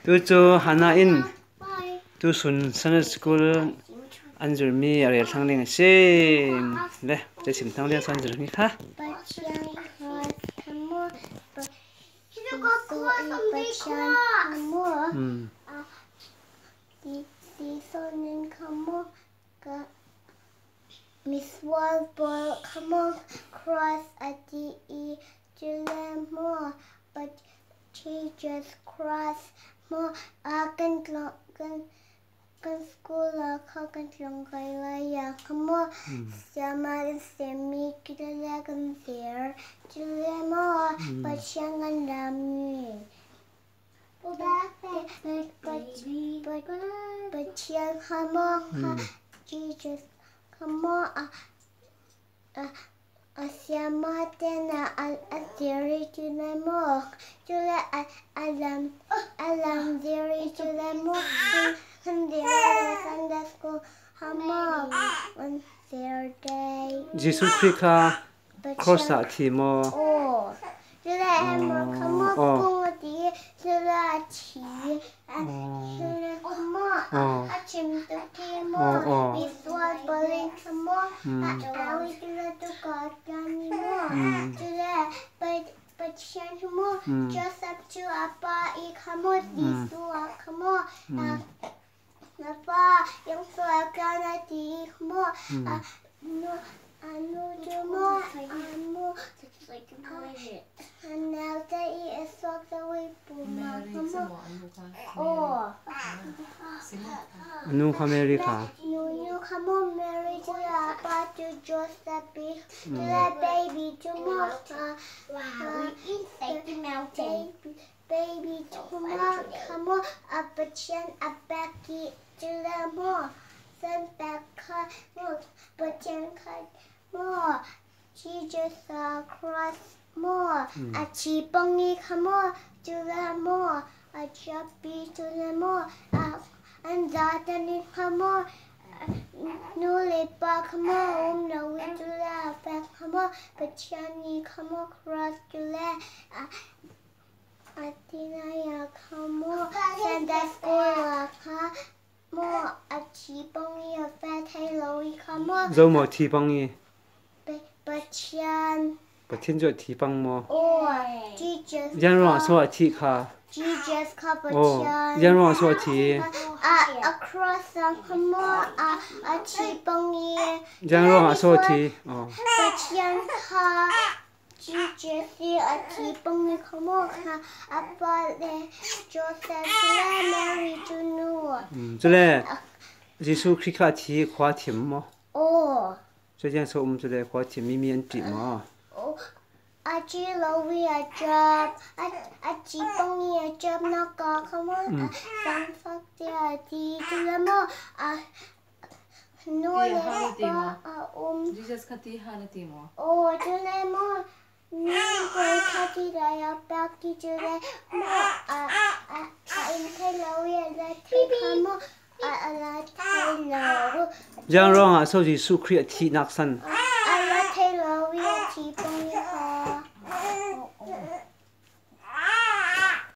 Tu chu hana in tu sun sana school anjur mi are thang ling se le te sim thang le san jur mi ha Miss Walpole, come on, cross at the E to learn more, but she just cross more. I can school can come on. Sama semi kita can there to learn more, but she can learn me. But she come on, she just come on. Siamo tena al-diri to the mock. Julia alam diri to the mock. And the Sunday school hammock on their day. Jesus Christ cross at timo Oh, Julia hammock hammock pungati Julia chi and Julia hammock a chim to timo. This was bowling hammock. Awi Julia to God ganimo. Julia but Shanmo just up to Appa I hammock this to a hammock. Napa yung suakan di mo ano mo amo now that is so the way puma oh New America you come on Mary to Appa to Josephine to the baby to Martha inside the mountain baby tomorrow come on a butchen a Becky to the more send back cut more butchen cut more she just cross more a cheapongy come on to the more a choppy to the more and that and come on no lip come on no we to the back come on but Shani come across to the Atina come on Sunday school more a cheapongy a fat hello come on zo mo thi bang yi but Shan but tin jo thi bang mo Jesus yan ro so thi kha Jesus cover yan ro so thi across come on a cheapongy yan ro so thi but Shan Jesus a cheapongy come on about the Joseph Mary to know 这嘞 Jesus Christ thi khwa thim mo 这件事我们这里花钱咪咪地嘛。 阿姐老魏阿 job， 阿姐帮你阿 job 那个，看我上发的阿弟就那么努力吧 Jesus kati halati mo. Oh， 就那么你会看起来要不要记住嘞？因为老魏在看么。 Yang rong so Jesus Christ thi nak san.